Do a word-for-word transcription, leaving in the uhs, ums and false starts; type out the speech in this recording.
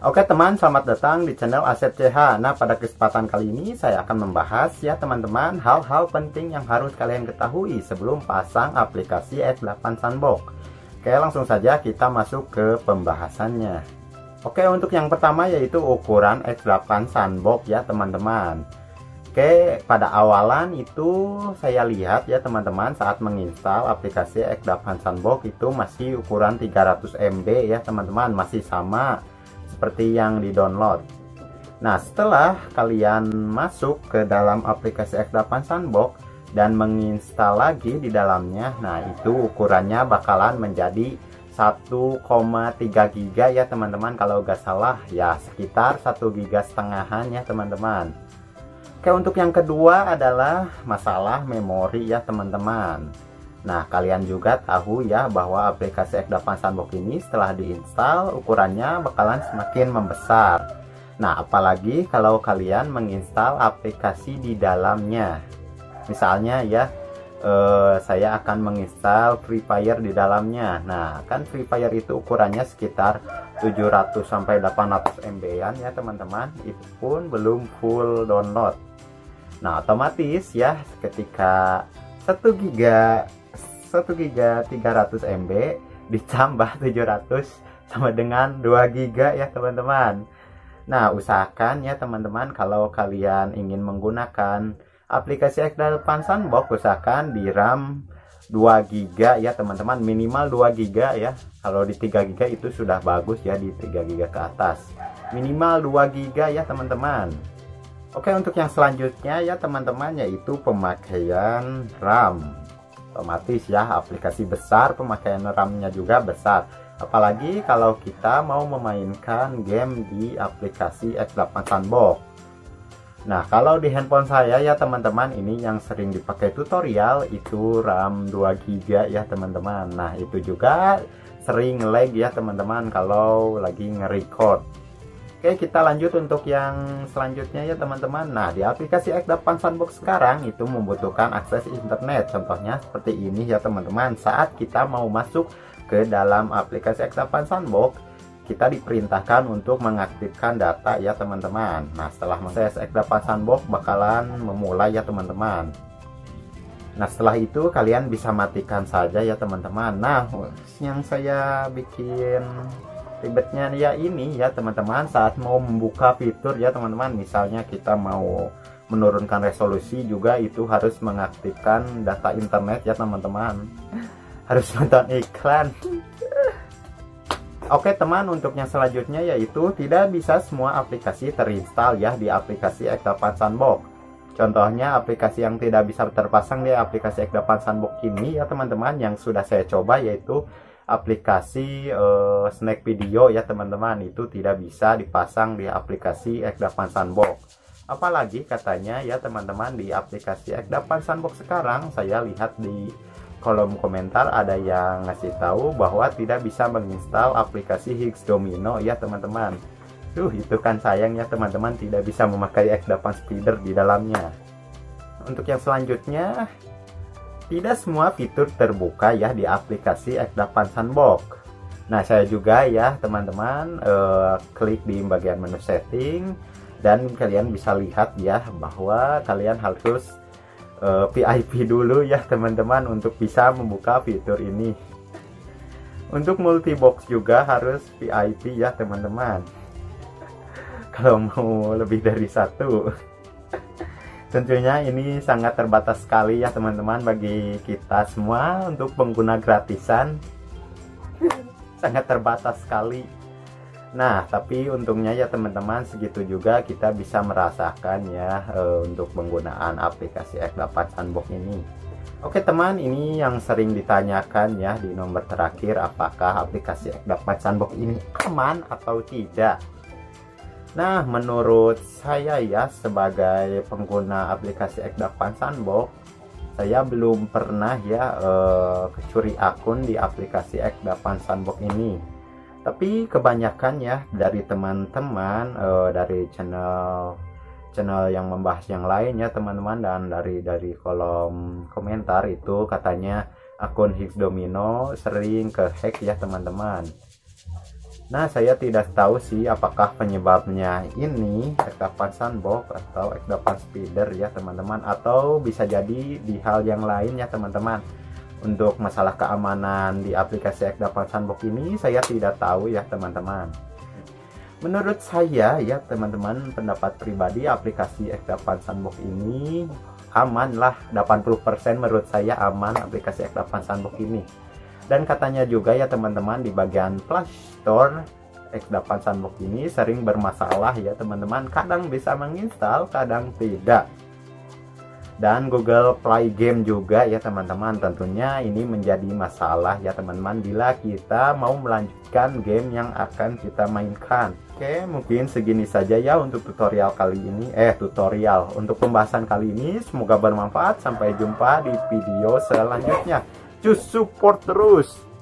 Oke teman, selamat datang di channel Asep C H. Nah, pada kesempatan kali ini saya akan membahas ya teman-teman hal-hal penting yang harus kalian ketahui sebelum pasang aplikasi X delapan Sandbox. Oke, langsung saja kita masuk ke pembahasannya. Oke, untuk yang pertama yaitu ukuran X delapan Sandbox ya teman-teman. Oke, pada awalan itu saya lihat ya teman-teman saat menginstal aplikasi X delapan Sandbox itu masih ukuran tiga ratus M B ya teman-teman, masih sama seperti yang di download. Nah, setelah kalian masuk ke dalam aplikasi X delapan Sandbox dan menginstal lagi di dalamnya, nah itu ukurannya bakalan menjadi satu koma tiga giga ya teman-teman, kalau gak salah ya sekitar satu giga setengahan ya teman-teman. Oke, untuk yang kedua adalah masalah memori ya teman-teman. Nah, kalian juga tahu ya bahwa aplikasi X delapan Sandbox ini setelah diinstal ukurannya bakalan semakin membesar. Nah, apalagi kalau kalian menginstal aplikasi di dalamnya. Misalnya ya, eh, saya akan menginstal Free Fire di dalamnya. Nah, kan Free Fire itu ukurannya sekitar tujuh ratus sampai delapan ratus M B-an ya teman-teman. Itu pun belum full download. Nah, otomatis ya ketika satu giga satu giga tiga ratus M B ditambah tujuh ratus sama dengan dua giga ya teman-teman. Nah, usahakan ya teman-teman kalau kalian ingin menggunakan aplikasi X delapan Sandbox, usahakan di RAM dua giga ya teman-teman, minimal dua giga ya. Kalau di tiga giga itu sudah bagus ya, di tiga giga ke atas. Minimal dua giga ya teman-teman. Oke, untuk yang selanjutnya ya teman-teman yaitu pemakaian RAM. Otomatis ya aplikasi besar pemakaian RAM-nya juga besar, apalagi kalau kita mau memainkan game di aplikasi X delapan Sandbox. Nah, kalau di handphone saya ya teman-teman, ini yang sering dipakai tutorial itu RAM dua giga ya teman-teman. Nah, itu juga sering lag ya teman-teman kalau lagi nge-record. Oke, kita lanjut untuk yang selanjutnya ya teman-teman. Nah, di aplikasi X delapan Sandbox sekarang itu membutuhkan akses internet. Contohnya seperti ini ya teman-teman. Saat kita mau masuk ke dalam aplikasi X delapan Sandbox, kita diperintahkan untuk mengaktifkan data ya teman-teman. Nah, setelah mengakses X delapan Sandbox bakalan memulai ya teman-teman. Nah, setelah itu kalian bisa matikan saja ya teman-teman. Nah, yang saya bikin ribetnya ya ini ya teman-teman, saat mau membuka fitur ya teman-teman, misalnya kita mau menurunkan resolusi juga itu harus mengaktifkan data internet ya teman-teman. Harus nonton iklan. Oke teman, untuk yang selanjutnya yaitu tidak bisa semua aplikasi terinstall ya di aplikasi X delapan Sandbox. Contohnya aplikasi yang tidak bisa terpasang di aplikasi X delapan Sandbox ini ya teman-teman, yang sudah saya coba yaitu aplikasi uh, snack video ya teman-teman, itu tidak bisa dipasang di aplikasi X delapan Sandbox. Apalagi katanya ya teman-teman di aplikasi X delapan Sandbox sekarang saya lihat di kolom komentar ada yang ngasih tahu bahwa tidak bisa menginstal aplikasi Higgs Domino ya teman-teman. Tuh, itu kan sayang ya teman-teman, tidak bisa memakai X delapan Speeder di dalamnya. Untuk yang selanjutnya, tidak semua fitur terbuka ya di aplikasi X delapan Sandbox. Nah, saya juga ya teman-teman eh, klik di bagian menu setting dan kalian bisa lihat ya bahwa kalian harus eh, V I P dulu ya teman-teman untuk bisa membuka fitur ini. Untuk multibox juga harus V I P ya teman-teman. Kalau mau lebih dari satu. Tentunya ini sangat terbatas sekali ya teman-teman bagi kita semua untuk pengguna gratisan. Sangat terbatas sekali. Nah, tapi untungnya ya teman-teman segitu juga kita bisa merasakan ya e, untuk penggunaan aplikasi X delapan Sandbox ini. Oke teman, ini yang sering ditanyakan ya di nomor terakhir, apakah aplikasi X delapan Sandbox ini aman atau tidak. Nah, menurut saya ya sebagai pengguna aplikasi X delapan Sandbox, saya belum pernah ya eh, kecuri akun di aplikasi X delapan Sandbox ini. Tapi kebanyakan ya dari teman-teman eh, dari channel channel yang membahas yang lain ya teman-teman, dan dari dari kolom komentar itu katanya akun Higgs Domino sering ke hack ya teman-teman. Nah, saya tidak tahu sih apakah penyebabnya ini X delapan Sandbox atau X delapan Spider ya teman-teman, atau bisa jadi di hal yang lain ya teman-teman. Untuk masalah keamanan di aplikasi X delapan Sandbox ini saya tidak tahu ya teman-teman. Menurut saya ya teman-teman, pendapat pribadi, aplikasi X delapan Sandbox ini aman lah, delapan puluh persen menurut saya aman aplikasi X delapan Sandbox ini. Dan katanya juga ya teman-teman, di bagian Play Store X delapan Sandbox ini sering bermasalah ya teman-teman, kadang bisa menginstal, kadang tidak. Dan Google Play Game juga ya teman-teman, tentunya ini menjadi masalah ya teman-teman bila kita mau melanjutkan game yang akan kita mainkan. Oke, mungkin segini saja ya untuk tutorial kali ini. Eh, tutorial untuk pembahasan kali ini. Semoga bermanfaat. Sampai jumpa di video selanjutnya. Cus support terus.